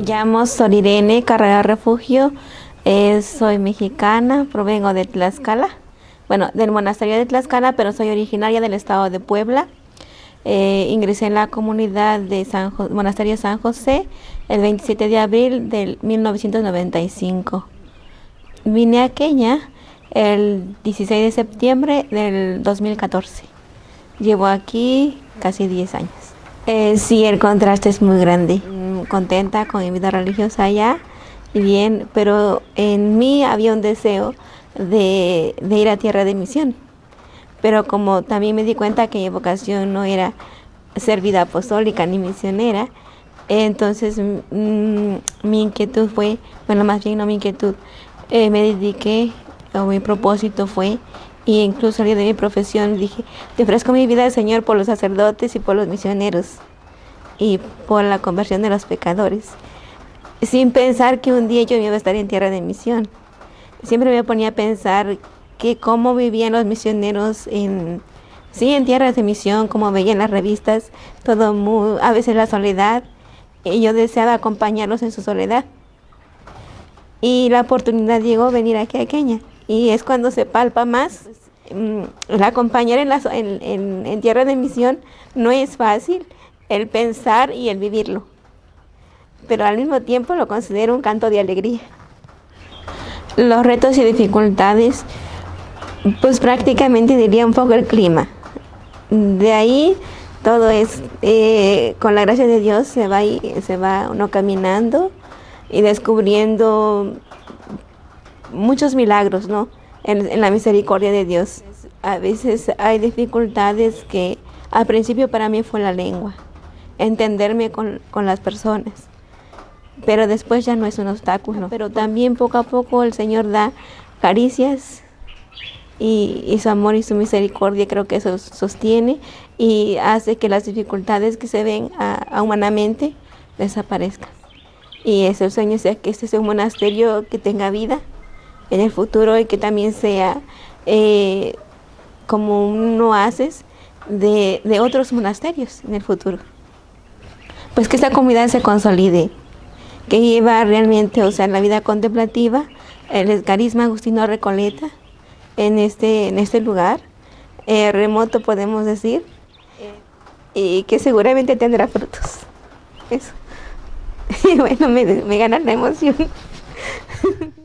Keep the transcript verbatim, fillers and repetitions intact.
llamo Sorirene Carrera Refugio, eh, soy mexicana, provengo de Tlaxcala, bueno, del monasterio de Tlaxcala, pero soy originaria del estado de Puebla. Eh, ingresé en la comunidad de San Jo- Monasterio San José el veintisiete de abril del mil novecientos noventa y cinco. Vine a Kenia el dieciséis de septiembre del dos mil catorce. Llevo aquí casi diez años. Eh, sí, el contraste es muy grande. Mm, Contenta con mi vida religiosa allá, y bien, pero en mí había un deseo de, de ir a tierra de misión. Pero como también me di cuenta que mi vocación no era ser vida apostólica ni misionera, entonces mm, mi inquietud fue, bueno, más bien no mi inquietud, eh, me dediqué, o mi propósito fue, y incluso salí de mi profesión, dije, te ofrezco mi vida al Señor por los sacerdotes y por los misioneros y por la conversión de los pecadores, sin pensar que un día yo iba a estar en tierra de misión. Siempre me ponía a pensar que cómo vivían los misioneros en, sí, en tierras de misión, como veía en las revistas, todo muy, a veces la soledad, y yo deseaba acompañarlos en su soledad. Y la oportunidad llegó venir aquí a Kenia, y es cuando se palpa más. Mm, el acompañar en, la, en, en, en tierra de misión no es fácil, el pensar y el vivirlo, pero al mismo tiempo lo considero un canto de alegría. Los retos y dificultades, pues prácticamente diría un poco el clima. De ahí todo es, eh, con la gracia de Dios se va, y, se va uno caminando y descubriendo muchos milagros, ¿no? En, en la misericordia de Dios. A veces hay dificultades que al principio para mí fue la lengua, entenderme con, con las personas, pero después ya no es un obstáculo. Pero también poco a poco el Señor da caricias y, y su amor y su misericordia, creo que eso sostiene y hace que las dificultades que se ven a, a humanamente desaparezcan. Y es el sueño, sea que este sea un monasterio que tenga vida en el futuro y que también sea eh, como un oasis de, de otros monasterios en el futuro. Pues que esta comunidad se consolide, que lleva realmente, o sea, la vida contemplativa, el carisma Agustino Recoleta en este, en este lugar, eh, remoto podemos decir, y que seguramente tendrá frutos. Eso. Y bueno, me, me gana la emoción.